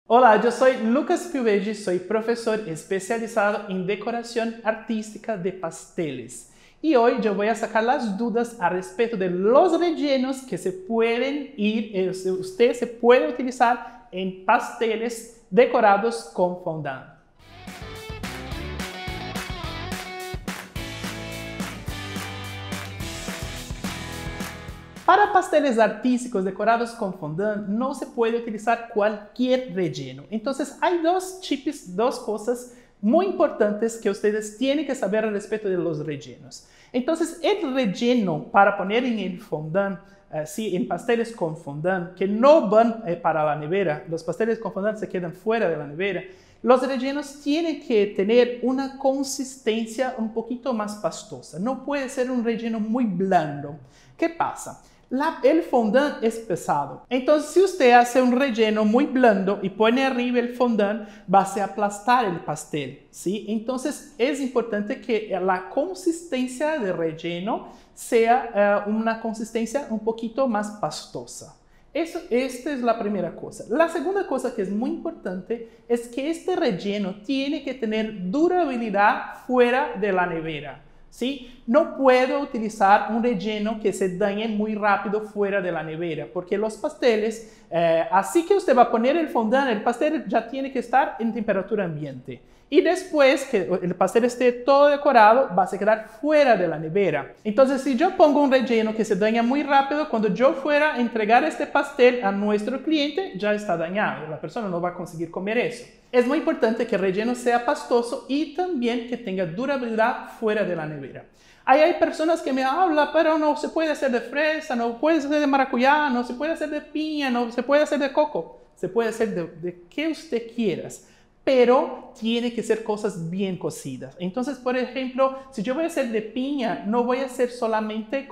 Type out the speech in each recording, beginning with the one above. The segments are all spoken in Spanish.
Hola, yo soy Lucas Pioveggi, soy profesor especializado en decoración artística de pasteles. Y hoy yo voy a sacar las dudas al respecto de los rellenos que se pueden usted se puede utilizar en pasteles decorados con fondant. Para pasteles artísticos decorados con fondant no se puede utilizar cualquier relleno. Entonces hay dos cosas muy importantes que ustedes tienen que saber al respecto de los rellenos. Entonces el relleno para poner en el fondant, en pasteles con fondant, que no van para la nevera, los pasteles con fondant se quedan fuera de la nevera, los rellenos tienen que tener una consistencia un poquito más pastosa. No puede ser un relleno muy blando. ¿Qué pasa? El fondant es pesado. Entonces, si usted hace un relleno muy blando y pone arriba el fondant, va a aplastar el pastel, ¿sí? Entonces, es importante que la consistencia del relleno sea una consistencia un poquito más pastosa. Esta es la primera cosa. La segunda cosa que es muy importante es que este relleno tiene que tener durabilidad fuera de la nevera. ¿Sí? No puedo utilizar un relleno que se dañe muy rápido fuera de la nevera, porque los pasteles, así que usted va a poner el fondant, el pastel ya tiene que estar en temperatura ambiente. Y después que el pastel esté todo decorado, va a quedar fuera de la nevera. Entonces, si yo pongo un relleno que se daña muy rápido, cuando yo fuera a entregar este pastel a nuestro cliente, ya está dañado. La persona no va a conseguir comer eso. Es muy importante que el relleno sea pastoso y también que tenga durabilidad fuera de la nevera. Ahí hay personas que me hablan, pero no se puede hacer de fresa, no puede hacer de maracuyá, no se puede hacer de piña, no se puede hacer de coco. Se puede hacer de que usted quiera, pero tiene que ser cosas bien cocidas. Entonces, por ejemplo, si yo voy a hacer de piña, no voy a hacer solamente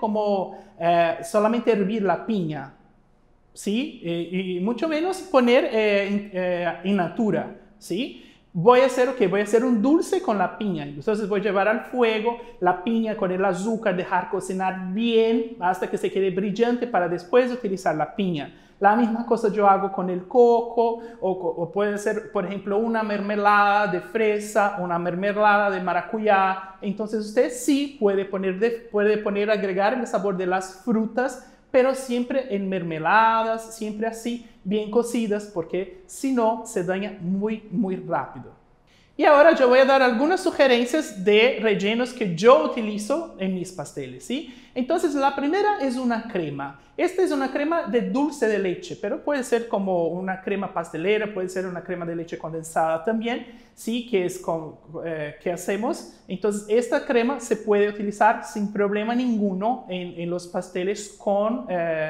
solamente hervir la piña, ¿sí? Y mucho menos poner in natura, ¿sí? Voy a hacer un dulce con la piña. Entonces voy a llevar al fuego la piña con el azúcar, dejar cocinar bien hasta que se quede brillante para después utilizar la piña. La misma cosa yo hago con el coco o puede ser, por ejemplo, una mermelada de fresa, una mermelada de maracuyá. Entonces usted sí puede agregar el sabor de las frutas, pero siempre en mermeladas, siempre así, bien cocidas, porque si no, se daña muy, muy rápido. Y ahora yo voy a dar algunas sugerencias de rellenos que yo utilizo en mis pasteles, ¿sí? Entonces, la primera es una crema. Esta es una crema de dulce de leche, pero puede ser como una crema pastelera, puede ser una crema de leche condensada también, ¿sí? Que hacemos. Entonces, esta crema se puede utilizar sin problema ninguno en los pasteles con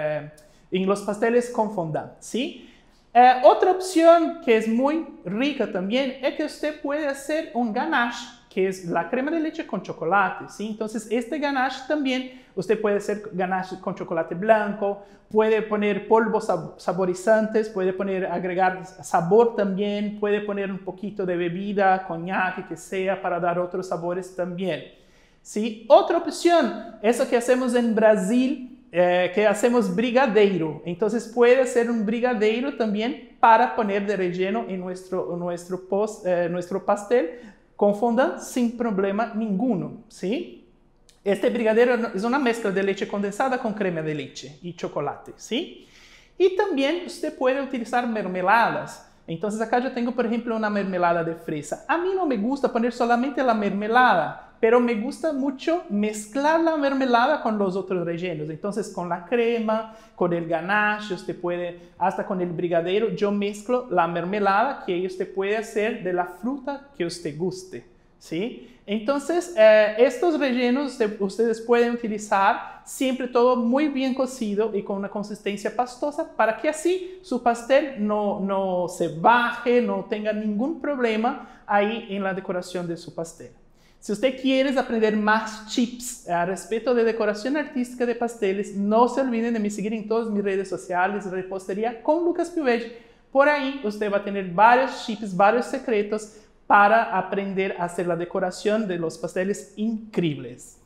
fondant, ¿sí? Otra opción que es muy rica también es que usted puede hacer un ganache, que es la crema de leche con chocolate, ¿sí? Entonces, este ganache también, usted puede hacer ganache con chocolate blanco, puede poner polvos saborizantes, puede agregar sabor también, puede poner un poquito de bebida, coñac, que sea, para dar otros sabores también, ¿sí? Otra opción, eso que hacemos en Brasil, que hacemos brigadeiro. Entonces puede ser un brigadeiro también para poner de relleno en nuestro pastel con fondant sin problema ninguno, ¿sí? Este brigadeiro es una mezcla de leche condensada con crema de leche y chocolate, ¿sí? Y también usted puede utilizar mermeladas. Entonces acá yo tengo, por ejemplo, una mermelada de fresa. A mí no me gusta poner solamente la mermelada, pero me gusta mucho mezclar la mermelada con los otros rellenos. Entonces, con la crema, con el ganache, usted puede, hasta con el brigadeiro, yo mezclo la mermelada que usted puede hacer de la fruta que usted guste, ¿sí? Entonces, estos rellenos ustedes pueden utilizar siempre todo muy bien cocido y con una consistencia pastosa para que así su pastel no se baje, no tenga ningún problema ahí en la decoración de su pastel. Si usted quiere aprender más tips al respecto de decoración artística de pasteles, no se olviden de me seguir en todas mis redes sociales, Repostería con Lucas Pioveggi. Por ahí usted va a tener varios tips, varios secretos para aprender a hacer la decoración de los pasteles increíbles.